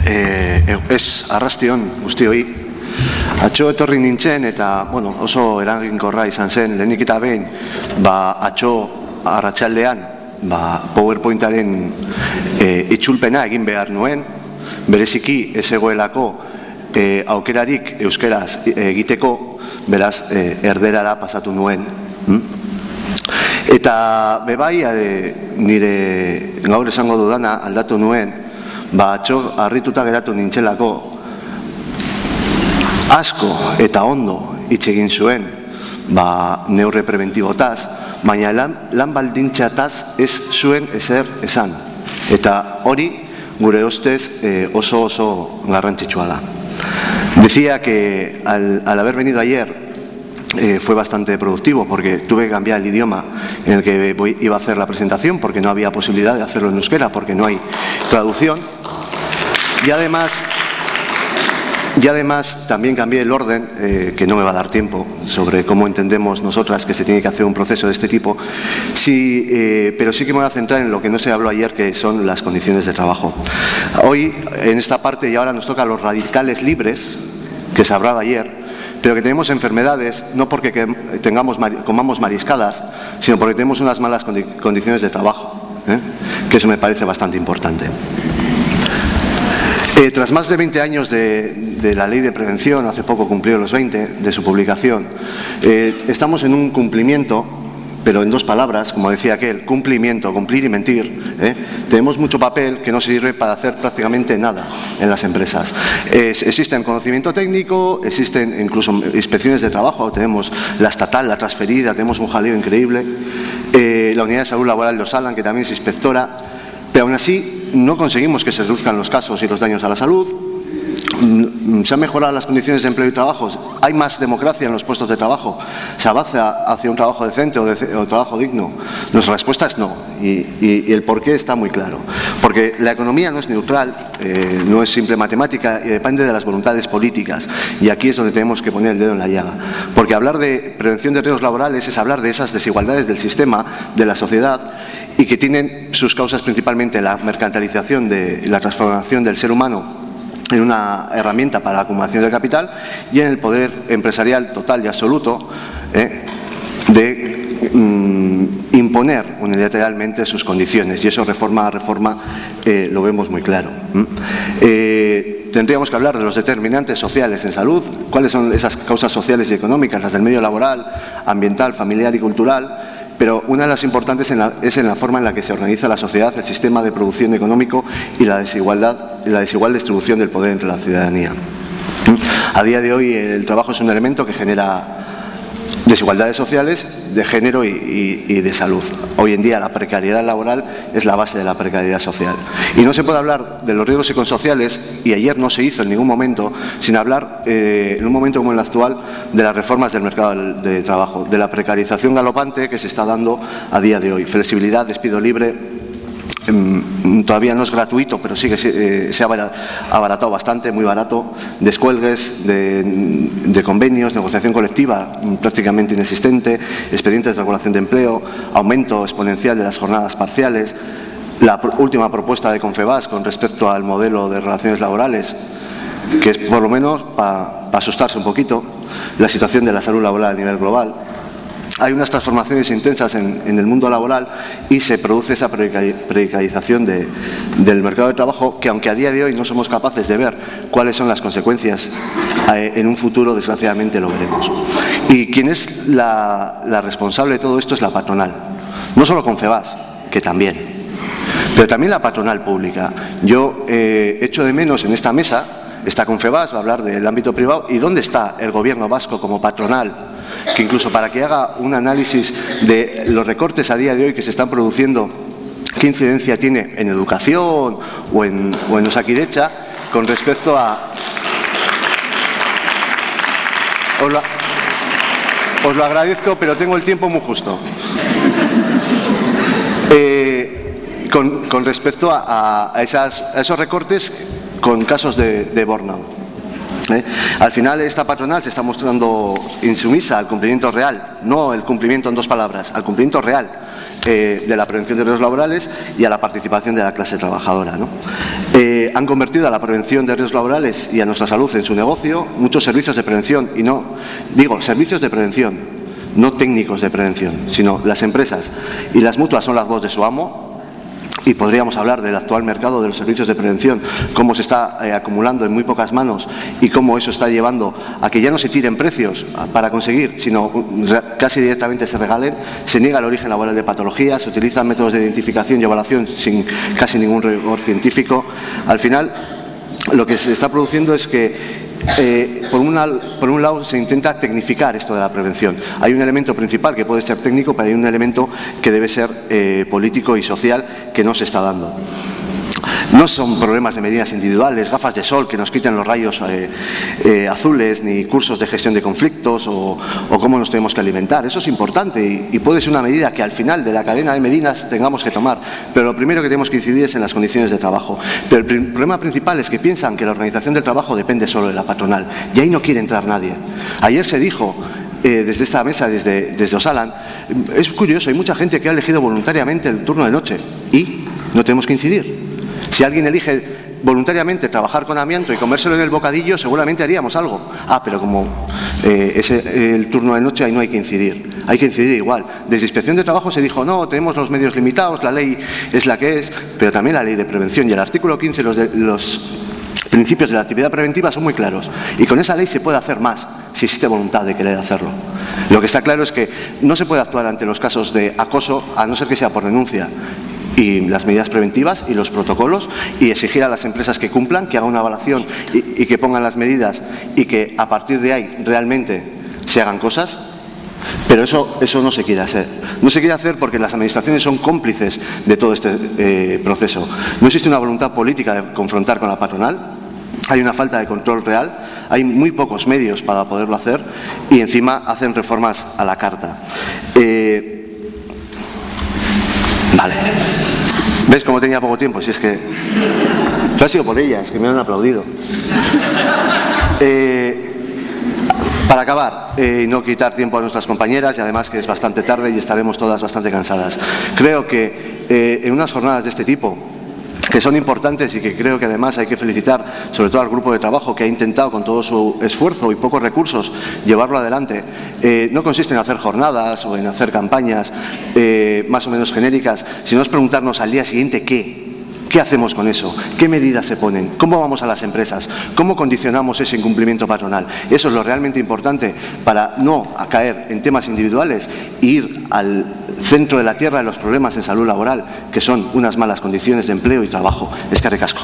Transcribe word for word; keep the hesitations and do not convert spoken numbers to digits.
eh, ez arrastion guztioi, atxo etorri nintzen eta bueno, oso eraginkorra izan zen, lehenik eta behin, ba, atxo arratsaldean ba, PowerPointaren e, itzulpena egin behar nuen, bereziki ez egoelako e, aukerarik euskeraz egiteko, beraz, e, erderara pasatu nuen. Hm? Eta bebai, e, nire gaur esango dudana aldatu nuen, ba, atxo harrituta geratu nintzelako asko eta ondo hitz egin zuen, ba, neurre preventibotaz, baina lan, lan baldintzataz ez zuen ezer esan. Eta hori, gure ustez, eh, oso oso garrantzitsua da. Decía que al, al haber venido ayer eh, fue bastante productivo porque tuve que cambiar el idioma en el que voy, iba a hacer la presentación porque no había posibilidad de hacerlo en euskera porque no hay traducción. Y además... Y además también cambié el orden, eh, que no me va a dar tiempo, sobre cómo entendemos nosotras que se tiene que hacer un proceso de este tipo, sí, eh, pero sí que me voy a centrar en lo que no se habló ayer, que son las condiciones de trabajo. Hoy, en esta parte, y ahora nos toca a los radicales libres, que se hablaba ayer, pero que tenemos enfermedades, no porque tengamos, comamos mariscadas, sino porque tenemos unas malas condi condiciones de trabajo, ¿eh? Que eso me parece bastante importante. Eh, tras más de veinte años de, de la Ley de Prevención, hace poco cumplió los veinte de su publicación, eh, estamos en un cumplimiento, pero en dos palabras, como decía aquel, cumplimiento, cumplir y mentir. ¿eh? Tenemos mucho papel que no sirve para hacer prácticamente nada en las empresas. Es, existen conocimiento técnico, existen incluso inspecciones de trabajo, tenemos la estatal, la transferida, tenemos un jaleo increíble, eh, la Unidad de Salud Laboral de Osalan, que también es inspectora, pero aún así no conseguimos que se reduzcan los casos y los daños a la salud. Se han mejorado las condiciones de empleo y trabajo. Hay más democracia en los puestos de trabajo. Se avanza hacia un trabajo decente o, de, o trabajo digno. Nuestra respuesta es no. Y, y, y el porqué está muy claro. Porque la economía no es neutral, eh, no es simple matemática y depende de las voluntades políticas. Y aquí es donde tenemos que poner el dedo en la llaga. Porque hablar de prevención de riesgos laborales es hablar de esas desigualdades del sistema, de la sociedad, y que tienen sus causas principalmente en la mercantilización de la transformación del ser humano en una herramienta para la acumulación del capital y en el poder empresarial total y absoluto eh, de mm, imponer unilateralmente sus condiciones, y eso reforma a reforma eh, lo vemos muy claro. ¿Mm? Eh, tendríamos que hablar de los determinantes sociales en salud, cuáles son esas causas sociales y económicas, las del medio laboral, ambiental, familiar y cultural. Pero una de las importantes en la, es en la forma en la que se organiza la sociedad, el sistema de producción económico y la desigualdad, la desigual distribución del poder entre la ciudadanía. A día de hoy el trabajo es un elemento que genera desigualdades sociales de género y, y, y de salud. Hoy en día la precariedad laboral es la base de la precariedad social. Y no se puede hablar de los riesgos psicosociales, y ayer no se hizo en ningún momento, sin hablar, eh, en un momento como el actual, de las reformas del mercado de trabajo, de la precarización galopante que se está dando a día de hoy. Flexibilidad, despido libre. Todavía no es gratuito, pero sí que se, eh, se ha abaratado bastante, muy barato, descuelgues de, de convenios, negociación colectiva prácticamente inexistente, expedientes de regulación de empleo, aumento exponencial de las jornadas parciales, la pr última propuesta de Confebask con respecto al modelo de relaciones laborales, que es por lo menos para pa asustarse un poquito, la situación de la salud laboral a nivel global. Hay unas transformaciones intensas en, en el mundo laboral y se produce esa precarización de, del mercado de trabajo que, aunque a día de hoy no somos capaces de ver cuáles son las consecuencias, eh, en un futuro desgraciadamente lo veremos. Y quien es la, la responsable de todo esto es la patronal. No solo Confebask, que también, pero también la patronal pública. Yo eh, echo de menos en esta mesa, está Confebask, va a hablar del ámbito privado, ¿y dónde está el gobierno vasco como patronal? Que incluso para que haga un análisis de los recortes a día de hoy que se están produciendo, qué incidencia tiene en educación o en, o en Osakidecha con respecto a... Os lo, os lo agradezco, pero tengo el tiempo muy justo. Eh, con, con respecto a, a, esas, a esos recortes con casos de, de burnout. ¿Eh? Al final esta patronal se está mostrando insumisa al cumplimiento real, no el cumplimiento en dos palabras, al cumplimiento real eh, de la prevención de riesgos laborales y a la participación de la clase trabajadora, ¿no? Eh, han convertido a la prevención de riesgos laborales y a nuestra salud en su negocio muchos servicios de prevención, y no, digo, servicios de prevención, no técnicos de prevención, sino las empresas y las mutuas son la voz de su amo. Y podríamos hablar del actual mercado de los servicios de prevención, cómo se está eh, acumulando en muy pocas manos y cómo eso está llevando a que ya no se tiren precios para conseguir, sino casi directamente se regalen, se niega el origen laboral de patologías, se utilizan métodos de identificación y evaluación sin casi ningún rigor científico. Al final, lo que se está produciendo es que Eh, por, una, por un lado se intenta tecnificar esto de la prevención. Hay un elemento principal que puede ser técnico, pero hay un elemento que debe ser eh, político y social que no se está dando. No son problemas de medidas individuales, gafas de sol que nos quiten los rayos eh, eh, azules, ni cursos de gestión de conflictos o, o cómo nos tenemos que alimentar. Eso es importante y, y puede ser una medida que al final de la cadena de medidas tengamos que tomar. Pero lo primero que tenemos que incidir es en las condiciones de trabajo. Pero el pr- problema principal es que piensan que la organización del trabajo depende solo de la patronal y ahí no quiere entrar nadie. Ayer se dijo eh, desde esta mesa, desde, desde Osalan, es curioso, hay mucha gente que ha elegido voluntariamente el turno de noche y no tenemos que incidir. Si alguien elige voluntariamente trabajar con amianto y comérselo en el bocadillo, seguramente haríamos algo. Ah, pero como eh, es el turno de noche, ahí no hay que incidir. Hay que incidir igual. Desde Inspección de Trabajo se dijo, no, tenemos los medios limitados, la ley es la que es, pero también la ley de prevención. Y el artículo quince, los, de, los principios de la actividad preventiva son muy claros. Y con esa ley se puede hacer más, si existe voluntad de querer hacerlo. Lo que está claro es que no se puede actuar ante los casos de acoso, a no ser que sea por denuncia. Y las medidas preventivas y los protocolos, y exigir a las empresas que cumplan, que hagan una evaluación y, y que pongan las medidas y que a partir de ahí realmente se hagan cosas. Pero eso, eso no se quiere hacer. No se quiere hacer porque las administraciones son cómplices de todo este eh, proceso. No existe una voluntad política de confrontar con la patronal. Hay una falta de control real. Hay muy pocos medios para poderlo hacer y encima hacen reformas a la carta. Eh, Vale. ¿Ves cómo tenía poco tiempo? Si es que... Ha sido por ellas, que me han aplaudido. Eh, para acabar, eh, y no quitar tiempo a nuestras compañeras, y además que es bastante tarde y estaremos todas bastante cansadas. Creo que eh, en unas jornadas de este tipo, que son importantes y que creo que además hay que felicitar sobre todo al grupo de trabajo que ha intentado con todo su esfuerzo y pocos recursos llevarlo adelante, eh, no consiste en hacer jornadas o en hacer campañas eh, más o menos genéricas, sino es preguntarnos al día siguiente qué. ¿Qué hacemos con eso? ¿Qué medidas se ponen? ¿Cómo vamos a las empresas? ¿Cómo condicionamos ese incumplimiento patronal? Eso es lo realmente importante para no caer en temas individuales e ir al centro de la tierra de los problemas en salud laboral, que son unas malas condiciones de empleo y trabajo. Eskerrik asko.